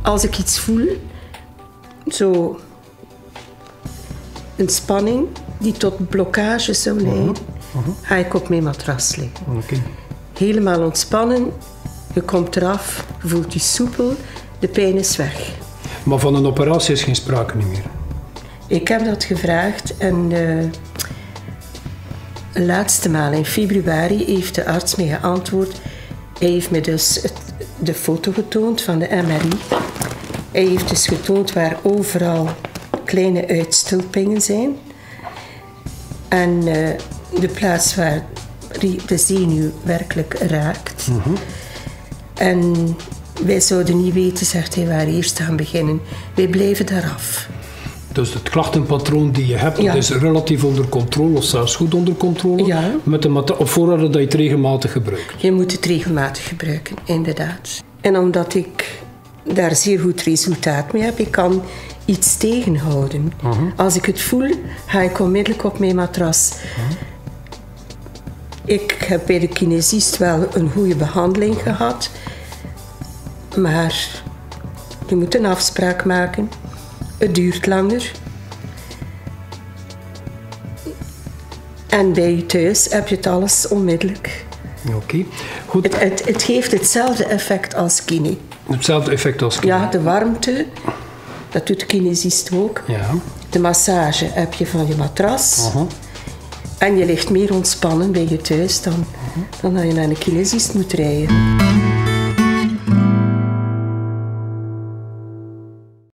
als ik iets voel, zo een spanning die tot blokkage zou leiden, ga ik op mijn matras liggen. Okay. Helemaal ontspannen, je komt eraf, je voelt je soepel, de pijn is weg. Maar van een operatie is geen sprake meer? Ik heb dat gevraagd en de laatste maal in februari heeft de arts mij geantwoord. Hij heeft me dus de foto getoond van de MRI. Hij heeft dus getoond waar overal kleine uitstulpingen zijn. En de plaats waar de zenuw werkelijk raakt. En wij zouden niet weten, zegt hij, waar eerst aan beginnen. Wij blijven daaraf. Dus het klachtenpatroon die je hebt, dat is relatief onder controle, of zelfs goed onder controle, met op voorwaarde dat je het regelmatig gebruikt. Je moet het regelmatig gebruiken, inderdaad. En omdat ik daar zeer goed resultaat mee heb, ik kan iets tegenhouden. Als ik het voel, ga ik onmiddellijk op mijn matras. Ik heb bij de kinesist wel een goede behandeling gehad, maar je moet een afspraak maken. Het duurt langer. En bij je thuis heb je het alles onmiddellijk. Oké. Goed. Het geeft hetzelfde effect als kine. Hetzelfde effect als kine? Ja, de warmte, dat doet de kinesist ook. Ja. De massage heb je van je matras. En je ligt meer ontspannen bij je thuis dan dat je naar een kinesist moet rijden.